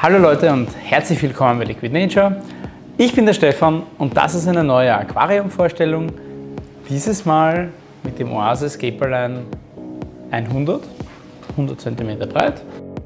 Hallo Leute und herzlich willkommen bei Liquid Nature. Ich bin der Stefan und das ist eine neue Aquariumvorstellung. Dieses Mal mit dem Oase Scapeline 100 cm breit.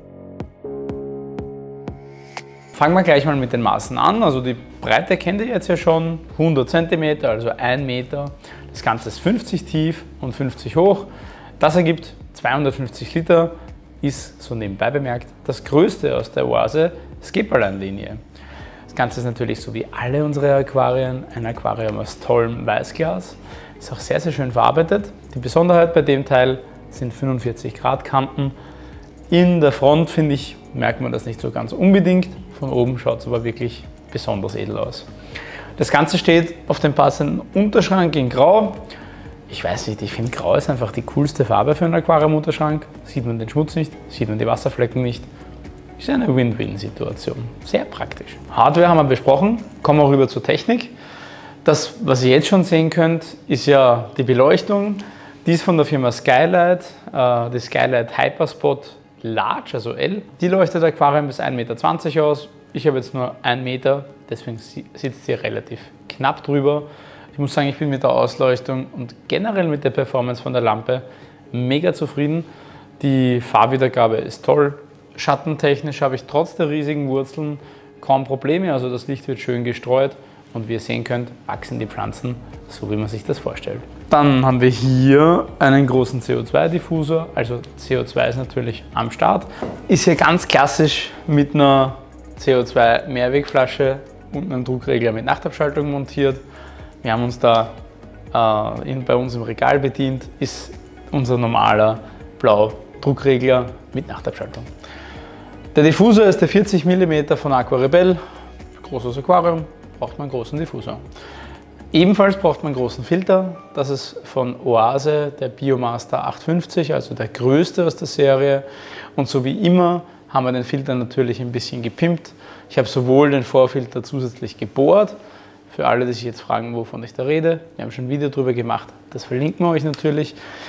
Fangen wir gleich mal mit den Maßen an. Also die Breite kennt ihr jetzt ja schon, 100 cm, also 1 Meter. Das Ganze ist 50 tief und 50 hoch. Das ergibt 250 Liter. Ist, so nebenbei bemerkt, das größte aus der Oase Scapeline-Linie. Das Ganze ist natürlich so wie alle unsere Aquarien ein Aquarium aus tollem Weißglas. Ist auch sehr, sehr schön verarbeitet. Die Besonderheit bei dem Teil sind 45 Grad Kanten. In der Front, finde ich, merkt man das nicht so ganz unbedingt. Von oben schaut es aber wirklich besonders edel aus. Das Ganze steht auf dem passenden Unterschrank in Grau. Ich weiß nicht, ich finde Grau ist einfach die coolste Farbe für einen Aquariumunterschrank. Sieht man den Schmutz nicht, sieht man die Wasserflecken nicht. Ist eine Win-Win-Situation. Sehr praktisch. Hardware haben wir besprochen, kommen wir rüber zur Technik. Das, was ihr jetzt schon sehen könnt, ist ja die Beleuchtung. Die ist von der Firma Skylight, die Skylight Hyperspot Large, also L. Die leuchtet Aquarium bis 1,20 Meter aus. Ich habe jetzt nur 1 Meter, deswegen sitzt sie relativ knapp drüber. Ich muss sagen, ich bin mit der Ausleuchtung und generell mit der Performance von der Lampe mega zufrieden. Die Farbwiedergabe ist toll. Schattentechnisch habe ich trotz der riesigen Wurzeln kaum Probleme. Also das Licht wird schön gestreut und wie ihr sehen könnt, wachsen die Pflanzen so, wie man sich das vorstellt. Dann haben wir hier einen großen CO2-Diffusor. Also CO2 ist natürlich am Start. Ist hier ganz klassisch mit einer CO2-Mehrwegflasche und einem Druckregler mit Nachtabschaltung montiert. Wir haben uns da bei uns im Regal bedient, ist unser normaler Blau-Druckregler mit Nachtabschaltung. Der Diffusor ist der 40 mm von Aquarebel. Großes Aquarium, braucht man einen großen Diffusor. Ebenfalls braucht man einen großen Filter. Das ist von Oase, der Biomaster 850, also der größte aus der Serie. Und so wie immer haben wir den Filter natürlich ein bisschen gepimpt. Ich habe sowohl den Vorfilter zusätzlich gebohrt. Für alle, die sich jetzt fragen, wovon ich da rede, wir haben schon ein Video darüber gemacht, das verlinken wir euch natürlich.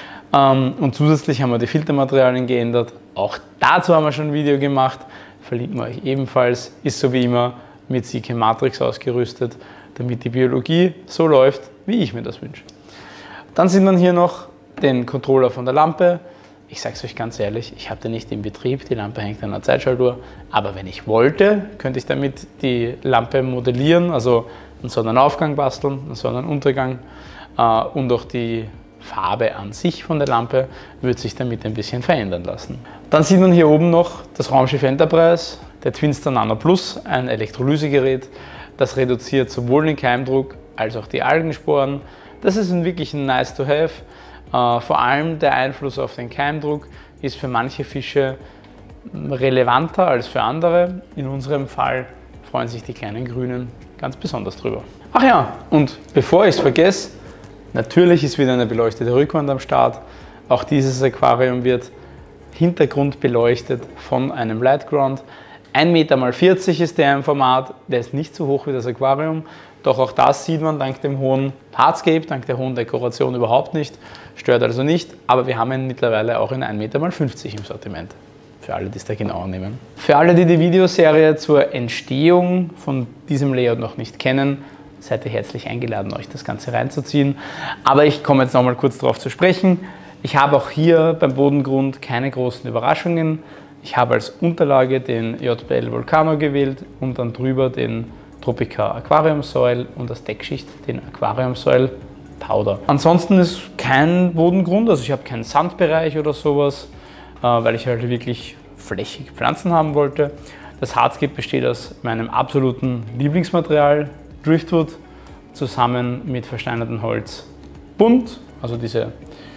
Und zusätzlich haben wir die Filtermaterialien geändert, auch dazu haben wir schon ein Video gemacht, verlinken wir euch ebenfalls, ist so wie immer mit Sike Matrix ausgerüstet, damit die Biologie so läuft, wie ich mir das wünsche. Dann sieht man hier noch den Controller von der Lampe. Ich sage es euch ganz ehrlich, ich habe den nicht in Betrieb, die Lampe hängt an einer Zeitschaltuhr, aber wenn ich wollte, könnte ich damit die Lampe modellieren, also einen Sonnenaufgang basteln, einen Sonnenuntergang und auch die Farbe an sich von der Lampe wird sich damit ein bisschen verändern lassen. Dann sieht man hier oben noch das Raumschiff Enterprise, der Twinstar Nano Plus, ein Elektrolysegerät, das reduziert sowohl den Keimdruck als auch die Algensporen. Das ist wirklich ein nice to have. Vor allem der Einfluss auf den Keimdruck ist für manche Fische relevanter als für andere. In unserem Fall freuen sich die kleinen Grünen ganz besonders drüber. Ach ja, und bevor ich es vergesse, natürlich ist wieder eine beleuchtete Rückwand am Start. Auch dieses Aquarium wird hintergrundbeleuchtet von einem Lightground. 1,40 Meter ist der im Format, der ist nicht so hoch wie das Aquarium. Doch auch das sieht man dank dem hohen Hardscape, dank der hohen Dekoration überhaupt nicht. Stört also nicht, aber wir haben ihn mittlerweile auch in 1,50 Meter im Sortiment. Für alle, die es da genauer nehmen. Für alle, die die Videoserie zur Entstehung von diesem Layout noch nicht kennen, seid ihr herzlich eingeladen, euch das Ganze reinzuziehen. Aber ich komme jetzt noch mal kurz darauf zu sprechen. Ich habe auch hier beim Bodengrund keine großen Überraschungen. Ich habe als Unterlage den JBL Volcano gewählt und dann drüber den Tropica Aquarium Soil und als Deckschicht den Aquarium Soil Powder. Ansonsten ist kein Bodengrund, also ich habe keinen Sandbereich oder sowas, weil ich halt wirklich flächig Pflanzen haben wollte. Das Hardscape besteht aus meinem absoluten Lieblingsmaterial, Driftwood, zusammen mit versteinertem Holz bunt, also diese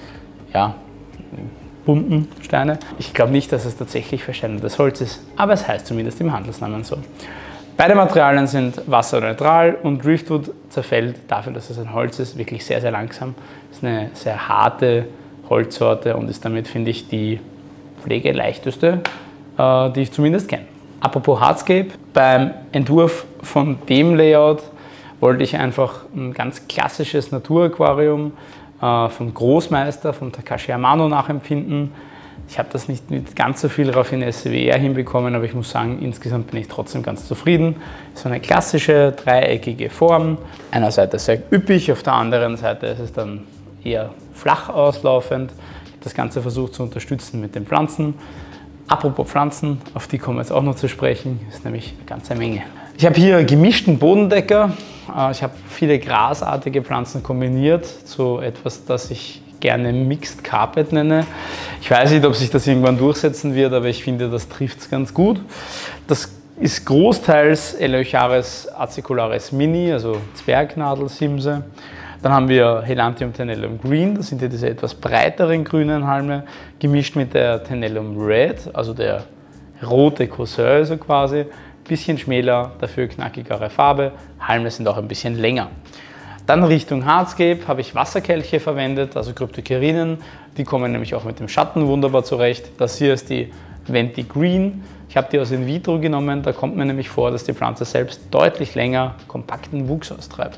bunten Steine. Ich glaube nicht, dass es tatsächlich versteinertes Holz ist, aber es heißt zumindest im Handelsnamen so. Beide Materialien sind wasserneutral und Driftwood zerfällt dafür, dass es ein Holz ist, wirklich sehr, sehr langsam. Es ist eine sehr harte Holzsorte und ist damit, finde ich, die pflegeleichteste, die ich zumindest kenne. Apropos Hardscape, beim Entwurf von dem Layout wollte ich einfach ein ganz klassisches Naturaquarium vom Großmeister, von Takashi Amano nachempfinden. Ich habe das nicht mit ganz so viel Raffinesse wie er hinbekommen, aber ich muss sagen, insgesamt bin ich trotzdem ganz zufrieden. So eine klassische dreieckige Form. Einer Seite sehr üppig, auf der anderen Seite ist es dann eher flach auslaufend. Ich habe das Ganze versucht zu unterstützen mit den Pflanzen. Apropos Pflanzen, auf die kommen wir jetzt auch noch zu sprechen, ist nämlich eine ganze Menge. Ich habe hier gemischten Bodendecker. Ich habe viele grasartige Pflanzen kombiniert zu etwas, das ich gerne Mixed Carpet nenne. Ich weiß nicht, ob sich das irgendwann durchsetzen wird, aber ich finde, das trifft es ganz gut. Das ist großteils Eleocharis acicularis mini, also Zwergnadelsimse. Dann haben wir Helantium tenellum green, das sind ja diese etwas breiteren grünen Halme, gemischt mit der Tenellum red, also der rote Cousin so quasi. Bisschen schmäler, dafür knackigere Farbe. Halme sind auch ein bisschen länger. Dann Richtung Hardscape habe ich Wasserkelche verwendet, also Cryptocherinen. Die kommen nämlich auch mit dem Schatten wunderbar zurecht. Das hier ist die Venti Green. Ich habe die aus In vitro genommen, da kommt mir nämlich vor, dass die Pflanze selbst deutlich länger kompakten Wuchs austreibt.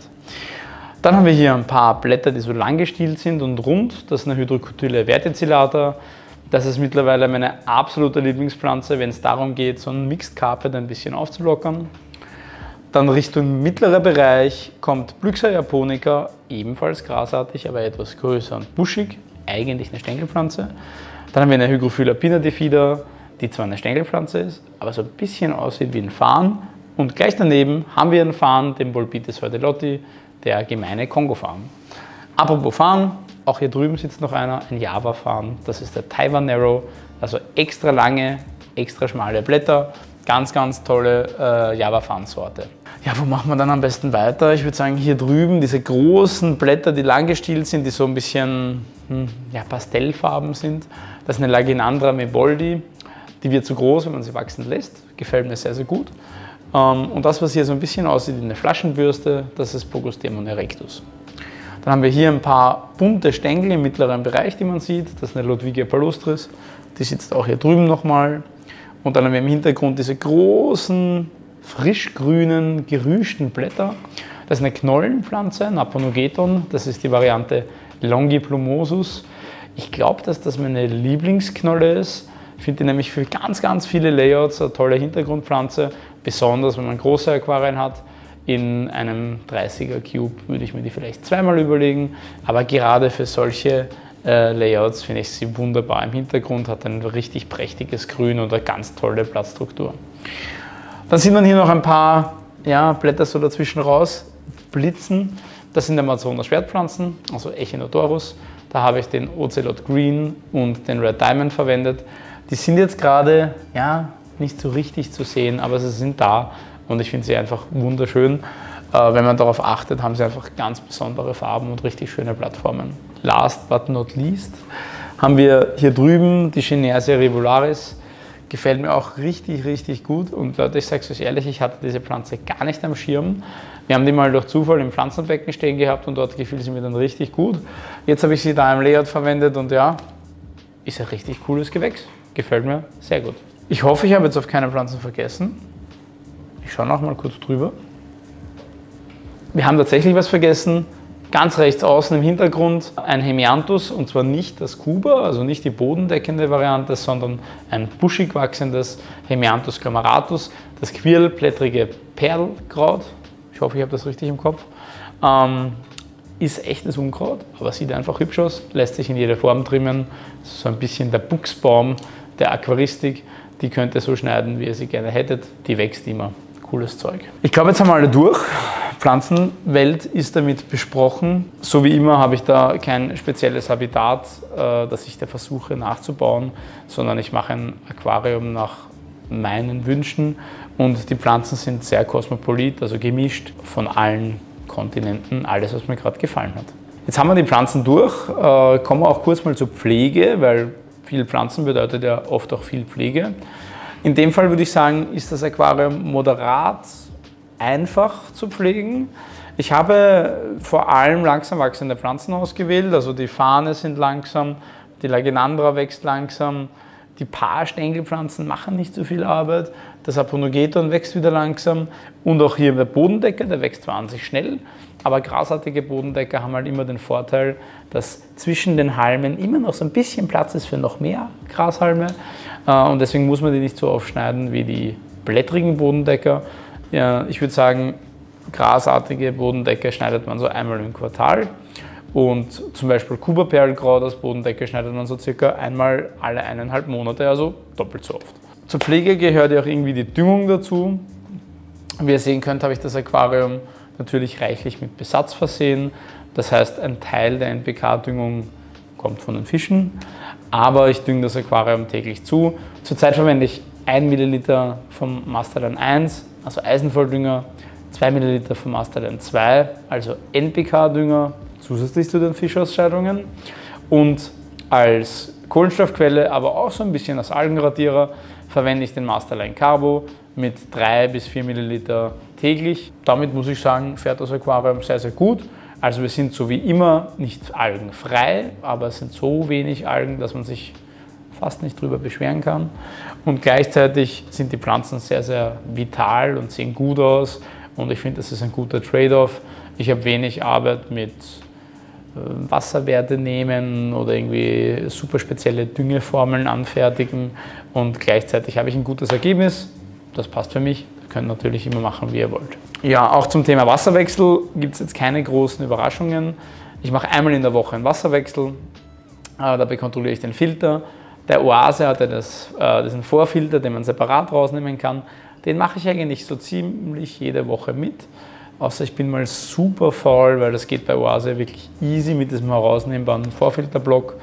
Dann haben wir hier ein paar Blätter, die so lang gestielt sind und rund. Das ist eine Hydrocotyla verticillata. Das ist mittlerweile meine absolute Lieblingspflanze, wenn es darum geht, so ein Mixed Carpet ein bisschen aufzulockern. Dann Richtung mittlerer Bereich kommt Blyxa japonica, ebenfalls grasartig, aber etwas größer und buschig, eigentlich eine Stängelpflanze. Dann haben wir eine Hygrophila pinnatifida, die zwar eine Stängelpflanze ist, aber so ein bisschen aussieht wie ein Farn. Und gleich daneben haben wir einen Farn, den Bolpites hordelotti, der gemeine Kongo-Farn. Apropos Farn, auch hier drüben sitzt noch einer, ein Java-Farn, das ist der Taiwan Narrow, also extra lange, extra schmale Blätter. Ganz, ganz tolle Java-Farn-Sorte. Ja, wo machen wir dann am besten weiter? Ich würde sagen, hier drüben diese großen Blätter, die lang gestielt sind, die so ein bisschen Pastellfarben sind. Das ist eine Laginandra meboldi. Die wird zu groß, wenn man sie wachsen lässt. Gefällt mir sehr, sehr gut. Und das, was hier so ein bisschen aussieht wie eine Flaschenbürste, das ist Pogostemon erectus. Dann haben wir hier ein paar bunte Stängel im mittleren Bereich, die man sieht. Das ist eine Ludwigia palustris. Die sitzt auch hier drüben nochmal. Und dann haben wir im Hintergrund diese großen, frischgrünen, gerüschten Blätter. Das ist eine Knollenpflanze, ein Aponogeton. Das ist die Variante Longiplumosus. Ich glaube, dass das meine Lieblingsknolle ist. Ich finde die nämlich für ganz, ganz viele Layouts eine tolle Hintergrundpflanze. Besonders, wenn man große Aquarien hat. In einem 30er Cube würde ich mir die vielleicht zweimal überlegen. Aber gerade für solche Layouts finde ich sie wunderbar im Hintergrund, hat ein richtig prächtiges Grün und eine ganz tolle Blattstruktur. Dann sieht man hier noch ein paar Blätter so dazwischen raus blitzen. Das sind Amazoner Schwertpflanzen, also Echinodorus. Da habe ich den Ocelot Green und den Red Diamond verwendet. Die sind jetzt gerade nicht so richtig zu sehen, aber sie sind da und ich finde sie einfach wunderschön. Wenn man darauf achtet, haben sie einfach ganz besondere Farben und richtig schöne Blattformen. Last but not least haben wir hier drüben die Chinersia rivularis. Gefällt mir auch richtig, richtig gut. Und Leute, ich sage es euch ehrlich, ich hatte diese Pflanze gar nicht am Schirm. Wir haben die mal durch Zufall im Pflanzenbecken stehen gehabt und dort gefiel sie mir dann richtig gut. Jetzt habe ich sie da im Layout verwendet und ja, ist ein richtig cooles Gewächs. Gefällt mir sehr gut. Ich hoffe, ich habe jetzt auf keine Pflanzen vergessen. Ich schaue noch mal kurz drüber. Wir haben tatsächlich was vergessen. Ganz rechts außen im Hintergrund ein Hemianthus, und zwar nicht das Kuba, also nicht die bodendeckende Variante, sondern ein buschig wachsendes Hemianthus camaratus, das quirlblättrige Perlkraut. Ich hoffe, ich habe das richtig im Kopf. Ist echtes Unkraut, aber sieht einfach hübsch aus, lässt sich in jede Form trimmen. So ein bisschen der Buchsbaum der Aquaristik. Die könnt ihr so schneiden, wie ihr sie gerne hättet. Die wächst immer. Cooles Zeug. Ich glaube, jetzt haben wir alle durch. Pflanzenwelt ist damit besprochen. So wie immer habe ich da kein spezielles Habitat, das ich da versuche nachzubauen, sondern ich mache ein Aquarium nach meinen Wünschen und die Pflanzen sind sehr kosmopolit, also gemischt von allen Kontinenten, alles, was mir gerade gefallen hat. Jetzt haben wir die Pflanzen durch, kommen wir auch kurz mal zur Pflege, weil viel Pflanzen bedeutet ja oft auch viel Pflege. In dem Fall würde ich sagen, ist das Aquarium moderat einfach zu pflegen. Ich habe vor allem langsam wachsende Pflanzen ausgewählt, also die Fahne sind langsam, die Laginandra wächst langsam, die paar Stängelpflanzen machen nicht so viel Arbeit, Das Aponogeton wächst wieder langsam und auch hier der Bodendecker, der wächst wahnsinnig schnell, aber grasartige Bodendecker haben halt immer den Vorteil, dass zwischen den Halmen immer noch so ein bisschen Platz ist für noch mehr Grashalme und deswegen muss man die nicht so aufschneiden wie die blättrigen Bodendecker. Ja, ich würde sagen, grasartige Bodendecker schneidet man so einmal im Quartal und zum Beispiel Kuba-Perlkraut als Bodendecke schneidet man so circa einmal alle 1,5 Monate, also doppelt so oft. Zur Pflege gehört ja auch irgendwie die Düngung dazu. Wie ihr sehen könnt, habe ich das Aquarium natürlich reichlich mit Besatz versehen. Das heißt, ein Teil der NPK-Düngung kommt von den Fischen, aber ich dünge das Aquarium täglich zu. Zurzeit verwende ich 1 Milliliter vom Masterline 1, also Eisenvolldünger, 2 Milliliter vom Masterline 2, also NPK-Dünger, zusätzlich zu den Fischausscheidungen. Und als Kohlenstoffquelle, aber auch so ein bisschen als Algenradierer, verwende ich den Masterline Carbo mit 3 bis 4 Milliliter täglich. Damit muss ich sagen, fährt das Aquarium sehr, sehr gut. Also wir sind so wie immer nicht algenfrei, aber es sind so wenig Algen, dass man sich fast nicht drüber beschweren kann. Und gleichzeitig sind die Pflanzen sehr, sehr vital und sehen gut aus. Und ich finde, das ist ein guter Trade-off. Ich habe wenig Arbeit mit Wasserwerte nehmen oder irgendwie super spezielle Düngeformeln anfertigen und gleichzeitig habe ich ein gutes Ergebnis. Das passt für mich. Ihr könnt natürlich immer machen, wie ihr wollt. Ja, auch zum Thema Wasserwechsel gibt es jetzt keine großen Überraschungen. Ich mache einmal in der Woche einen Wasserwechsel. Dabei kontrolliere ich den Filter. Der Oase hat ja diesen Vorfilter, den man separat rausnehmen kann. Den mache ich eigentlich so ziemlich jede Woche mit. Außer ich bin mal super faul, weil das geht bei Oase wirklich easy mit diesem herausnehmbaren Vorfilterblock.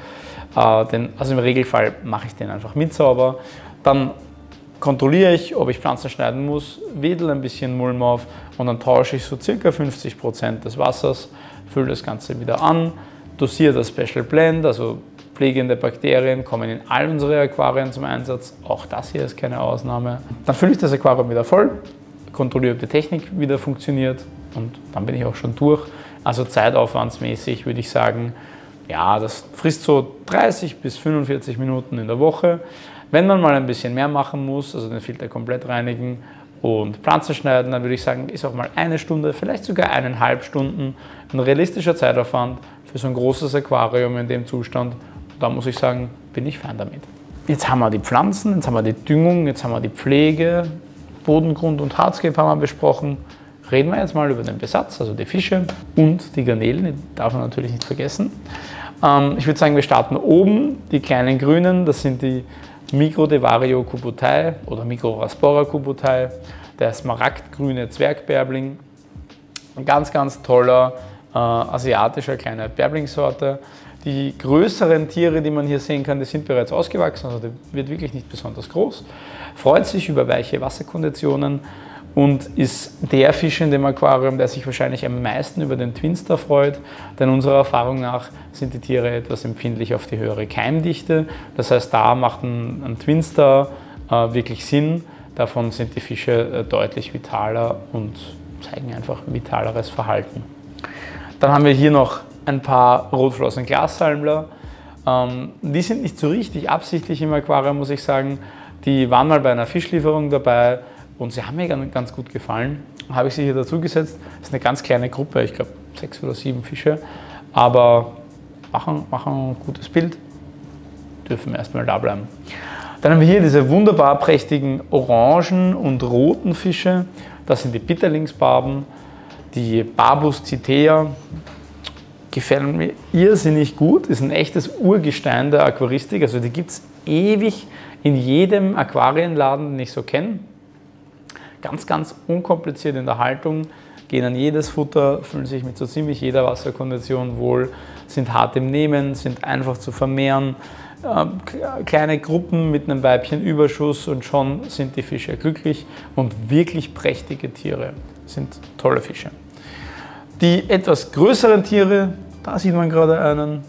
Also im Regelfall mache ich den einfach mit sauber. Dann kontrolliere ich, ob ich Pflanzen schneiden muss, wedel ein bisschen Mulm auf und dann tausche ich so ca. 50% des Wassers, fülle das Ganze wieder an, dosiere das Special Blend, also pflegende Bakterien kommen in all unsere Aquarien zum Einsatz. Auch das hier ist keine Ausnahme. Dann fülle ich das Aquarium wieder voll, kontrolliere, ob die Technik wieder funktioniert und dann bin ich auch schon durch. Also zeitaufwandsmäßig würde ich sagen, ja, das frisst so 30 bis 45 Minuten in der Woche. Wenn man mal ein bisschen mehr machen muss, also den Filter komplett reinigen und Pflanzen schneiden, dann würde ich sagen, ist auch mal 1 Stunde, vielleicht sogar 1,5 Stunden ein realistischer Zeitaufwand für so ein großes Aquarium in dem Zustand. Und da muss ich sagen, bin ich fein damit. Jetzt haben wir die Pflanzen, jetzt haben wir die Düngung, jetzt haben wir die Pflege, Bodengrund und Hardscape haben wir besprochen. Reden wir jetzt mal über den Besatz, also die Fische und die Garnelen, die darf man natürlich nicht vergessen. Ich würde sagen, wir starten oben, die kleinen grünen, das sind die Microdevario Cubotae oder Microraspora Cubotae, der smaragdgrüne Zwergbärbling. Ein ganz, ganz toller asiatischer kleiner Bärblingssorte. Die größeren Tiere, die man hier sehen kann, die sind bereits ausgewachsen, also der wird wirklich nicht besonders groß. Freut sich über weiche Wasserkonditionen und ist der Fisch in dem Aquarium, der sich wahrscheinlich am meisten über den Twinstar freut, denn unserer Erfahrung nach sind die Tiere etwas empfindlich auf die höhere Keimdichte. Das heißt, da macht ein Twinstar wirklich Sinn. Davon sind die Fische deutlich vitaler und zeigen einfach vitaleres Verhalten. Dann haben wir hier noch ein paar Rotflossen-Glassalmler. Die sind nicht so richtig absichtlich im Aquarium, muss ich sagen. Die waren mal bei einer Fischlieferung dabei und sie haben mir ganz gut gefallen. Habe ich sie hier dazu gesetzt. Das ist eine ganz kleine Gruppe, ich glaube 6 oder 7 Fische, aber machen ein gutes Bild, dürfen erstmal da bleiben. Dann haben wir hier diese wunderbar prächtigen orangen und roten Fische. Das sind die Bitterlingsbarben, die Barbus citea. Gefallen mir irrsinnig gut, ist ein echtes Urgestein der Aquaristik, also die gibt es ewig in jedem Aquarienladen, den ich so kenne. Ganz, ganz unkompliziert in der Haltung, gehen an jedes Futter, fühlen sich mit so ziemlich jeder Wasserkondition wohl, sind hart im Nehmen, sind einfach zu vermehren. Kleine Gruppen mit einem Weibchenüberschuss und schon sind die Fische glücklich und wirklich prächtige Tiere, sind tolle Fische. Die etwas größeren Tiere, da sieht man gerade einen,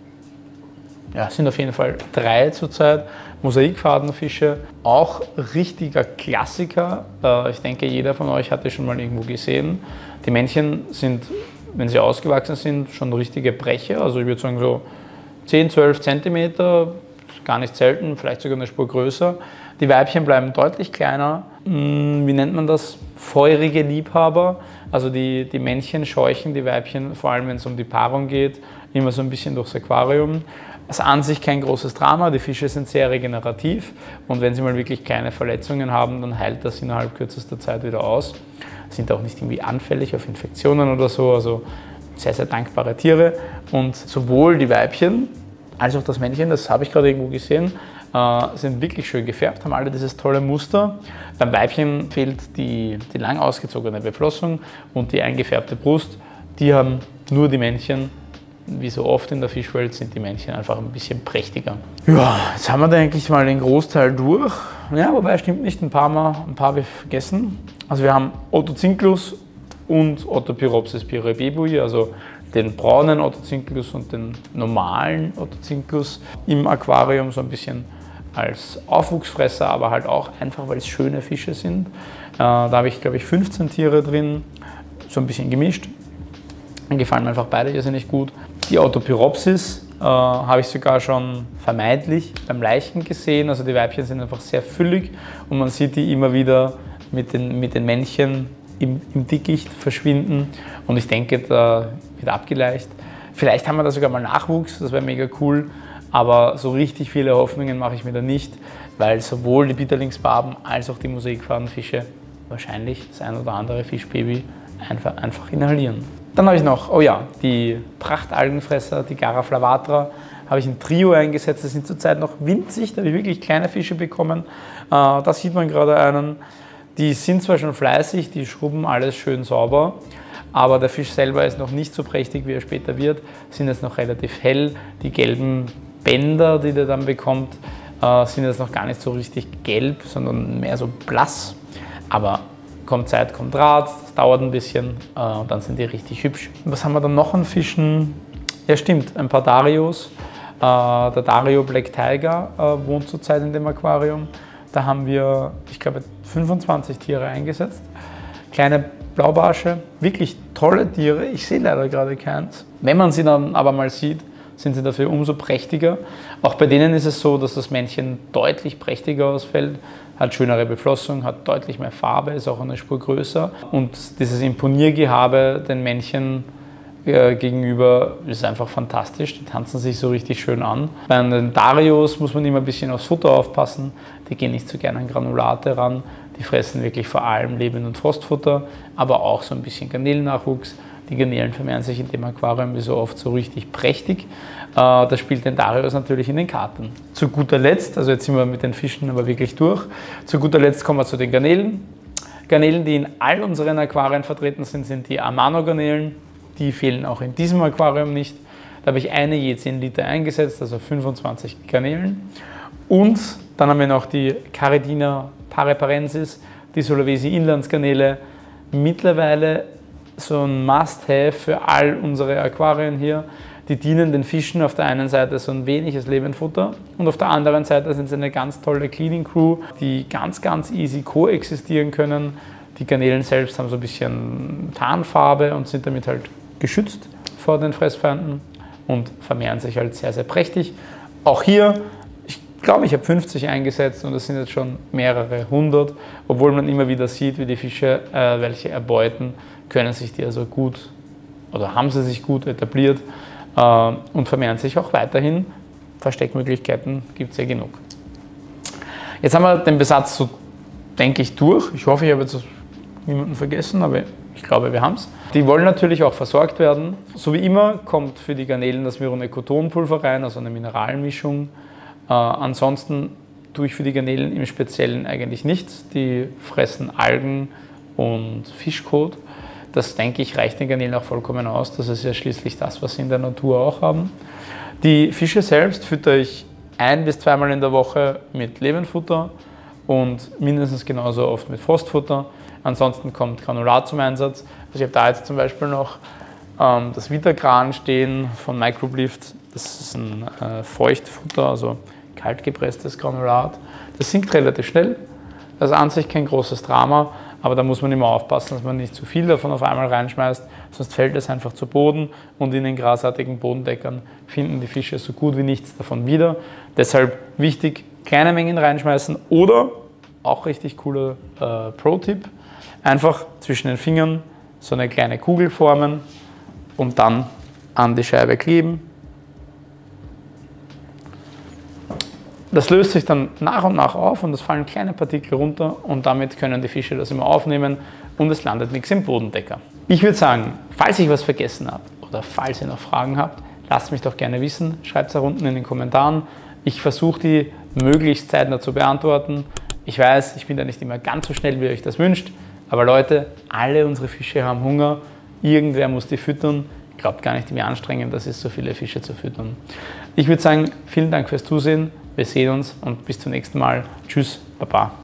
ja, sind auf jeden Fall 3 zurzeit, Mosaikfadenfische, auch richtiger Klassiker. Ich denke, jeder von euch hat die schon mal irgendwo gesehen. Die Männchen sind, wenn sie ausgewachsen sind, schon richtige Brecher, also ich würde sagen so 10, 12 cm, gar nicht selten, vielleicht sogar eine Spur größer. Die Weibchen bleiben deutlich kleiner, wie nennt man das, feurige Liebhaber. Also die Männchen scheuchen die Weibchen, vor allem wenn es um die Paarung geht, immer so ein bisschen durchs Aquarium. Es ist an sich kein großes Drama, die Fische sind sehr regenerativ und wenn sie mal wirklich kleine Verletzungen haben, dann heilt das innerhalb kürzester Zeit wieder aus. Sind auch nicht irgendwie anfällig auf Infektionen oder so, also sehr, sehr dankbare Tiere. Und sowohl die Weibchen als auch das Männchen, das habe ich gerade irgendwo gesehen, sind wirklich schön gefärbt, haben alle dieses tolle Muster. Beim Weibchen fehlt die lang ausgezogene Beflossung und die eingefärbte Brust. Die haben nur die Männchen. Wie so oft in der Fischwelt sind die Männchen einfach ein bisschen prächtiger. Ja, jetzt haben wir da eigentlich mal den Großteil durch. Ja, wobei stimmt nicht, ein paar habe ich vergessen. Also wir haben Otocinclus und Otopyropsis pyrrhebebui, also den braunen Otocinclus und den normalen Otocinclus im Aquarium, so ein bisschen als Aufwuchsfresser, aber halt auch einfach, weil es schöne Fische sind. Da habe ich, glaube ich, 15 Tiere drin, so ein bisschen gemischt. Mir gefallen mir einfach beide irrsinnig gut. Die Otopyropsis habe ich sogar schon vermeintlich beim Leichen gesehen. Also die Weibchen sind einfach sehr füllig und man sieht die immer wieder mit den Männchen im Dickicht verschwinden. Und ich denke, da wird abgeleicht. Vielleicht haben wir da sogar mal Nachwuchs, das wäre mega cool. Aber so richtig viele Hoffnungen mache ich mir da nicht, weil sowohl die Bitterlingsbarben als auch die Mosaikfarbenfische wahrscheinlich das ein oder andere Fischbaby einfach inhalieren. Dann habe ich noch, oh ja, die Prachtalgenfresser, die Gara flavatra, habe ich ein Trio eingesetzt. Das sind zurzeit noch winzig, da habe ich wirklich kleine Fische bekommen. Da sieht man gerade einen. Die sind zwar schon fleißig, die schrubben alles schön sauber, aber der Fisch selber ist noch nicht so prächtig, wie er später wird. Sind jetzt noch relativ hell. Die gelben Bänder, die der dann bekommt, sind jetzt noch gar nicht so richtig gelb, sondern mehr so blass. Aber kommt Zeit, kommt Rat, das dauert ein bisschen und dann sind die richtig hübsch. Was haben wir dann noch an Fischen? Ja stimmt, ein paar Darios. Der Dario Black Tiger wohnt zurzeit in dem Aquarium. Da haben wir, ich glaube, 25 Tiere eingesetzt. Kleine Blaubarsche, wirklich tolle Tiere. Ich sehe leider gerade keins. Wenn man sie dann aber mal sieht, sind sie dafür umso prächtiger. Auch bei denen ist es so, dass das Männchen deutlich prächtiger ausfällt, hat schönere Beflossung, hat deutlich mehr Farbe, ist auch eine Spur größer. Und dieses Imponiergehabe den Männchen gegenüber ist einfach fantastisch. Die tanzen sich so richtig schön an. Bei den Darios muss man immer ein bisschen aufs Futter aufpassen. Die gehen nicht so gerne an Granulate ran. Die fressen wirklich vor allem Leben- und Frostfutter, aber auch so ein bisschen Garnelennachwuchs. Die Garnelen vermehren sich in dem Aquarium wie so oft so richtig prächtig. Das spielt den Darios natürlich in den Karten. Zu guter Letzt, also jetzt sind wir mit den Fischen aber wirklich durch, zu guter Letzt kommen wir zu den Garnelen. Garnelen, die in all unseren Aquarien vertreten sind, sind die Amano-Garnelen. Die fehlen auch in diesem Aquarium nicht. Da habe ich eine je 10 Liter eingesetzt, also 25 Garnelen. Und dann haben wir noch die Caridina pareparensis, die Sulawesi-Inlandsgarnele. Mittlerweile so ein Must-Have für all unsere Aquarien hier. Die dienen den Fischen auf der einen Seite so ein wenig als Lebendfutter und auf der anderen Seite sind sie eine ganz tolle Cleaning Crew, die ganz, ganz easy koexistieren können. Die Garnelen selbst haben so ein bisschen Tarnfarbe und sind damit halt geschützt vor den Fressfeinden und vermehren sich halt sehr, sehr prächtig. Auch hier, ich glaube, ich habe 50 eingesetzt und das sind jetzt schon mehrere hundert, obwohl man immer wieder sieht, wie die Fische welche erbeuten, können sich die also gut oder haben sie sich gut etabliert und vermehren sich auch weiterhin. Versteckmöglichkeiten gibt es ja genug. Jetzt haben wir den Besatz so, denke ich, durch. Ich hoffe, ich habe jetzt niemanden vergessen, aber ich glaube, wir haben es. Die wollen natürlich auch versorgt werden. So wie immer kommt für die Garnelen das Myronecotonpulver rein, also eine Mineralmischung. Ansonsten tue ich für die Garnelen im Speziellen eigentlich nichts. Die fressen Algen und Fischkot. Das, denke ich, reicht den Garnelen auch vollkommen aus. Das ist ja schließlich das, was sie in der Natur auch haben. Die Fische selbst fütter ich 1- bis 2-mal in der Woche mit Lebendfutter und mindestens genauso oft mit Frostfutter. Ansonsten kommt Granulat zum Einsatz. Also ich habe da jetzt zum Beispiel noch das Vitagran stehen von Microblift. Das ist ein Feuchtfutter, also kaltgepresstes Granulat. Das sinkt relativ schnell. Das ist an sich kein großes Drama, aber da muss man immer aufpassen, dass man nicht zu viel davon auf einmal reinschmeißt, sonst fällt es einfach zu Boden und in den grasartigen Bodendeckern finden die Fische so gut wie nichts davon wieder. Deshalb wichtig, kleine Mengen reinschmeißen oder auch richtig cooler Pro-Tipp. Einfach zwischen den Fingern so eine kleine Kugel formen und dann an die Scheibe kleben. Das löst sich dann nach und nach auf und es fallen kleine Partikel runter und damit können die Fische das immer aufnehmen und es landet nichts im Bodendecker. Ich würde sagen, falls ich was vergessen habe oder falls ihr noch Fragen habt, lasst mich doch gerne wissen, schreibt es da unten in den Kommentaren. Ich versuche die möglichst zeitnah zu beantworten. Ich weiß, ich bin da nicht immer ganz so schnell, wie ihr euch das wünscht, aber Leute, alle unsere Fische haben Hunger, irgendwer muss die füttern. Glaubt gar nicht, wie anstrengend das ist, so viele Fische zu füttern. Ich würde sagen, vielen Dank fürs Zusehen. Wir sehen uns und bis zum nächsten Mal. Tschüss, Baba.